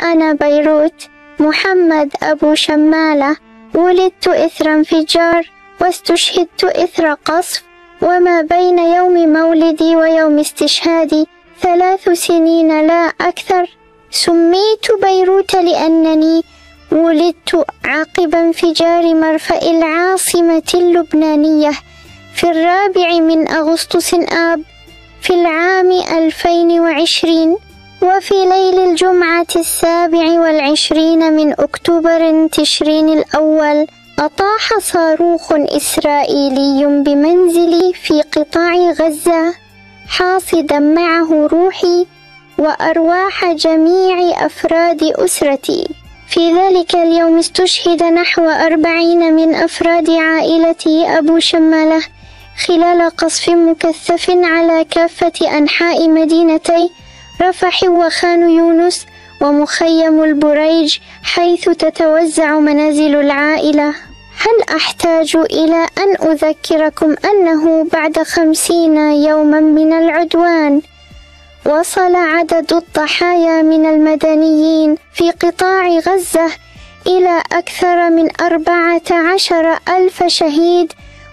أنا بيروت، محمد أبو شمالة، ولدت إثر انفجار واستشهدت إثر قصف، وما بين يوم مولدي ويوم استشهادي 3 سنين لا أكثر. سميت بيروت لأنني ولدت عقب انفجار مرفأ العاصمة اللبنانية في 4 أغسطس آب في العام 2020، وفي ليل الجمعة 27 من أكتوبر تشرين الأول أطاح صاروخ إسرائيلي بمنزلي في قطاع غزة، حاصدا معه روحي وأرواح جميع أفراد أسرتي. في ذلك اليوم استشهد نحو 40 من أفراد عائلتي أبو شمالة خلال قصف مكثف على كافة أنحاء مدينتي رفح وخان يونس ومخيم البريج، حيث تتوزع منازل العائلة. هل أحتاج إلى أن أذكركم أنه بعد 50 يوما من العدوان وصل عدد الضحايا من المدنيين في قطاع غزة إلى أكثر من 14,000 شهيد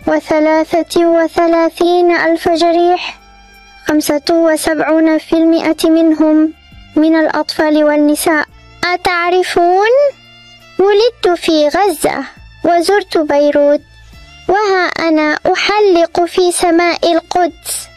و33,000 جريح، 75% منهم من الأطفال والنساء. أتعرفون؟ ولدت في غزة وزرت بيروت، وها أنا أحلق في سماء القدس.